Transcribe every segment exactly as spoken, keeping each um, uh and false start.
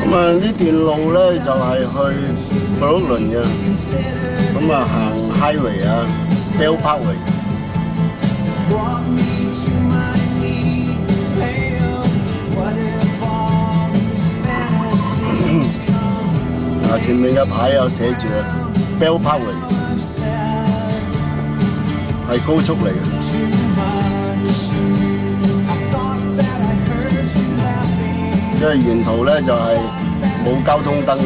咁啊，呢段路咧就係、是、去布魯倫嘅，咁啊行 highway 啊 ，Bell Parkway。啊，前面嘅牌有寫住 Bell Parkway， 係高速嚟嘅。 因為沿途咧就係、是、冇交通燈，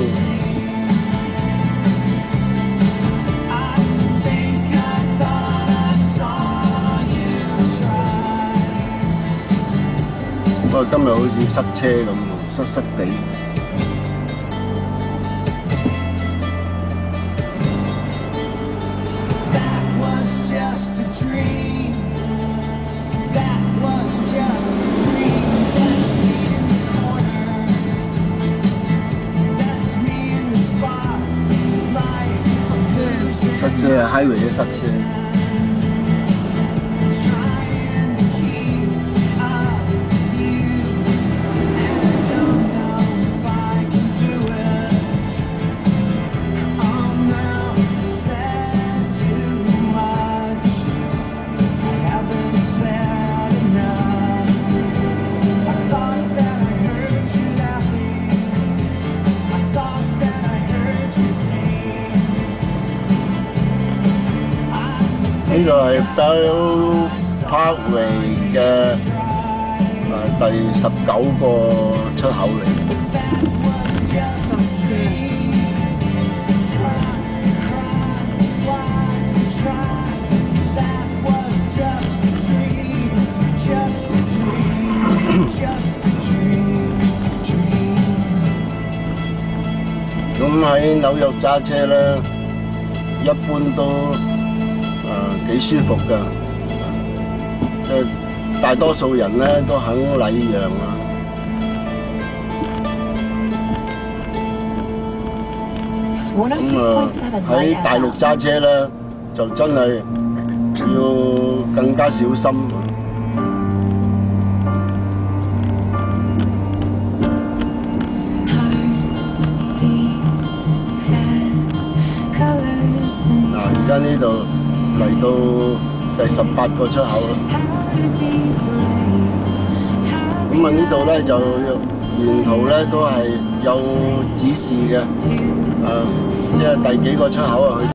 不過今日好似塞車咁，塞塞地。塞車啊 ，highway 嘅塞車。呢度係 Bell Parkway 嘅誒第十九個出口嚟。咁喺紐約揸車咧，一般都誒幾舒服㗎，即係大多數人咧都肯禮讓啊。咁啊喺大陸揸車咧，就真係要更加小心。嗱，而家呢度嚟到第十八個出口啦。咁啊，呢度咧就沿途咧都係有指示嘅，誒，即係第幾個出口啊？